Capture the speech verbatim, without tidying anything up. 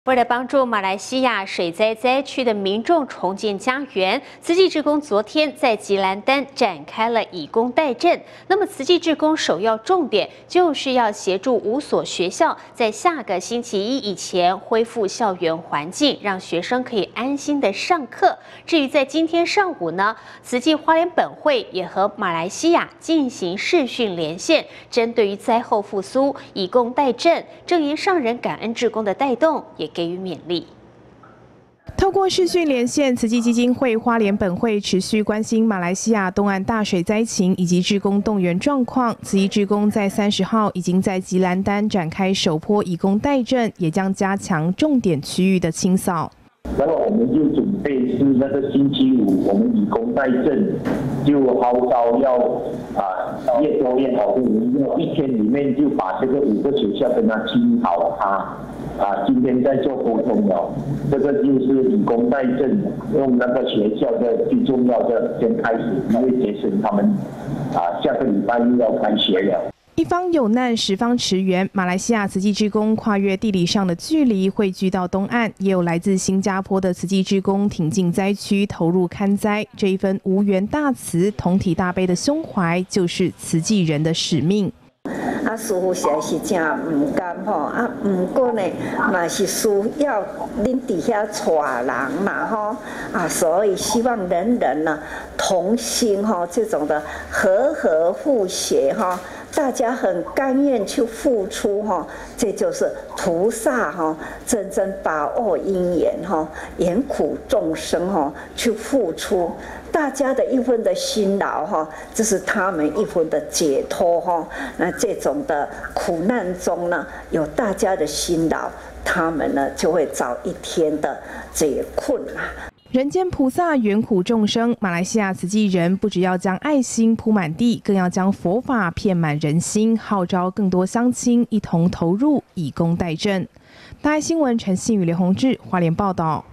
为了帮助马来西亚水灾灾区的民众重建家园，慈济志工昨天在吉兰丹展开了以工代赈。那么，慈济志工首要重点就是要协助五所学校在下个星期一以前恢复校园环境，让学生可以安心的上课。至于在今天上午呢，慈济花莲本会也和马来西亚进行视讯连线，针对于灾后复苏、以工代赈、正言上人感恩志工的带动，也给予勉励。 透过视讯连线，慈济基金会花莲本会持续关心马来西亚东岸大水灾情以及志工动员状况。慈济志工在三十号已经在吉兰丹展开首波以工代赈，也将加强重点区域的清扫。 那么我们就准备是那个星期五，我们以工代赈，就号召要啊越多越好，我们要一天里面就把这个五个学校跟他清好它。啊，今天在做沟通了，这个就是以工代赈，用那个学校的最重要的先开始，因为节省他们啊下个礼拜又要开学了。 一方有难，十方驰援。马来西亚慈济志工跨越地理上的距离，汇聚到东岸，也有来自新加坡的慈济志工挺进灾区，投入勘灾。这一份无缘大慈、同体大悲的胸怀，就是慈济人的使命。 啊，师父实在是真唔甘吼，啊，唔过呢，嘛是需要恁底下带人嘛吼，啊，所以希望人人呢同心吼，这种的和和互协哈，大家很甘愿去付出哈，这就是菩萨哈真正把握因缘哈，怜苦众生哈去付出。大家的一分的辛劳哈，这是他们一分的解脱哈。那这种的苦难中呢，有大家的辛劳，他们呢就会早一天的解困啊。 人间菩萨缘苦众生，马来西亚慈济人不只要将爱心铺满地，更要将佛法遍满人心，号召更多乡亲一同投入以工代赈。大爱新闻陈信宇、刘宏志花莲报道。